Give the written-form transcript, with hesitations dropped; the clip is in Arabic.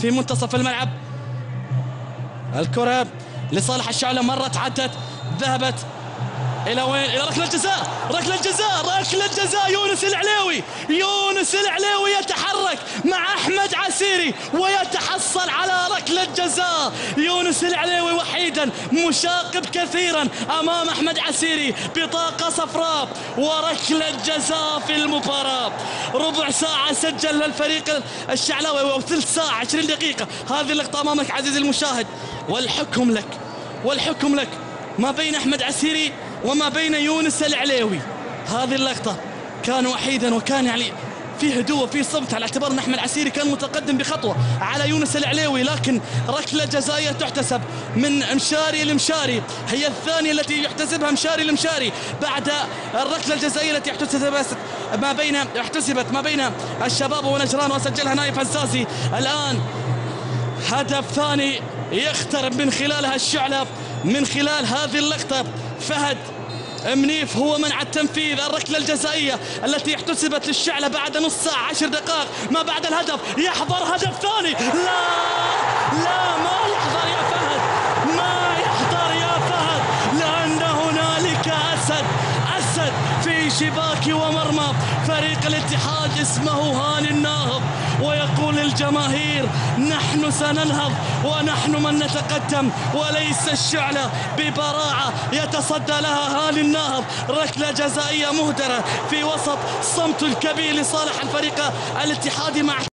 في منتصف الملعب. الكرة لصالح الشعلة، مرت عدت ذهبت إلى وين؟ إلى ركلة جزاء، ركلة جزاء، ركلة جزاء. يونس العليوي، يونس العليوي يتحرك مع أحمد عسيري ويتحصل على ركلة جزاء. يونس العليوي وحيدا مشاقب كثيرا أمام أحمد عسيري، بطاقة صفراء وركلة جزاء في المباراة. ربع ساعة سجل الفريق الشعلاوي وثلث ساعة 20 دقيقة. هذه اللقطة أمامك عزيزي المشاهد، والحكم لك، والحكم لك ما بين أحمد عسيري وما بين يونس العليوي. هذه اللقطة كان وحيدا، وكان يعني في هدوء وفي صمت، على اعتبار أن أحمد عسيري كان متقدم بخطوة على يونس العليوي. لكن ركلة جزائية تحتسب من مشاري المشاري، هي الثانية التي يحتسبها مشاري المشاري بعد الركلة الجزائية التي احتسبت ما بين الشباب ونجران، وسجلها نايف عزازي. الآن هدف ثاني يقترب من خلالها الشعلة من خلال هذه اللقطة. فهد منيف هو من على التنفيذ. الركلة الجزائية التي احتسبت للشعلة بعد نص ساعة 10 دقائق ما بعد الهدف. يحضر هدف ثاني، لا لا ما يحضر يا فهد، ما يحضر يا فهد، لأن هنالك أسد في شباك ومرمى فريق الاتحاد اسمه هاني الناهض. ويقول الجماهير نحن سننهض ونحن من نتقدم، وليس الشعلة ببراعة يتصدى لها هاني الناهض. ركلة جزائية مهدرة في وسط صمت الكبير لصالح الفريق الاتحادي مع